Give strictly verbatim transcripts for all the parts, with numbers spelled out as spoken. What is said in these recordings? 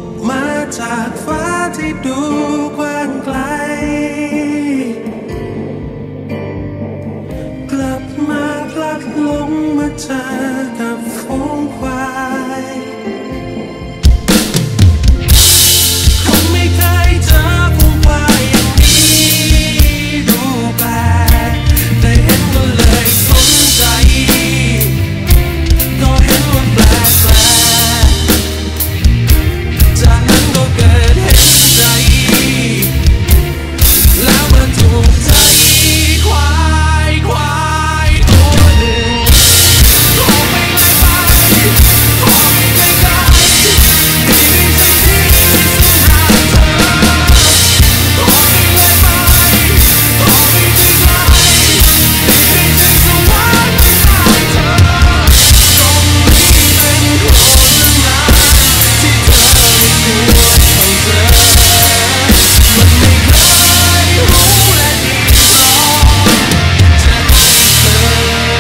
กมาจากฟ้าที่ดูกว้างไกลกลับมาพลัดหลงมาเจอกับฝูงควายคงไม่เคยเจอฝูงควายอย่างนี้ดูแปลกแต่เห็นก็เลยสนใจก็เห็นว่าแปลกแปลกจากนั้นก็เกิดเห็นใจแล้วมาถูกใจควายควายตัวหนึ่งขอไปเลยไปขอไปไกลไกลที่มีสิ่งที่สุดทางเธอขอไปเลยไปขอไปไกลไกลที่มีสิ่งสวรรค์ทางเธอตรงนี้เป็นคนงานที่เธอไม่ควรต้องเจอมันไม่เคยรู้และดีพอจะให้เธอ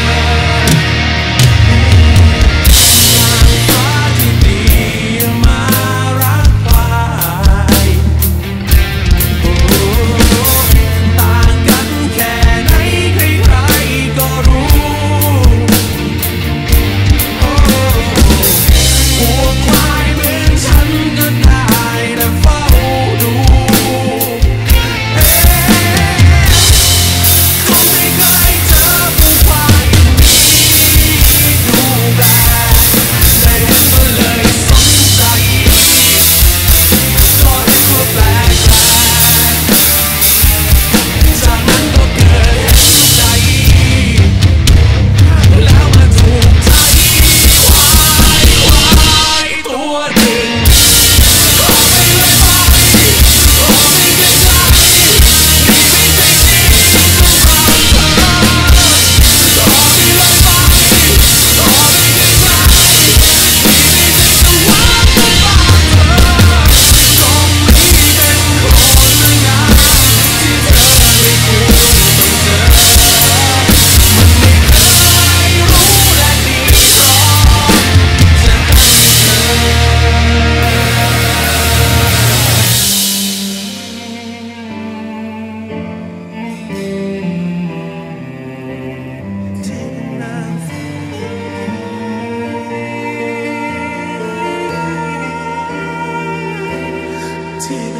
ทางฟ้าที่ดีมารักควายโอ้ต่างกันแค่ไหนใครๆก็รู้โอ้พวกควายเหมือนฉันก็ได้แต่เฝ้าดูเอ๊ะคงไม่เคยเจอฝูงควายอย่างนี้ดูแปลกแต่เห็นก็เลยสนใจก็เห็นว่าแปลกแปลกจากนั้นก็เกิดเห็นใจแล้วมาถูกใจควายควายตัวหนึ่งขอไปเลยไปขอไปไกลไกลที่มีสิ่งที่สุดทางเธอขอไปเลยไปขอไปไกลไกลที่มีสิ่งสวรรค์บนฟ้าเธอตรงนี้เป็นคนงานที่เธอไม่ควรต้องเจอมันไม่เคยรู้และดีพอจะให้เธอที่เป็นนางฟ้าที่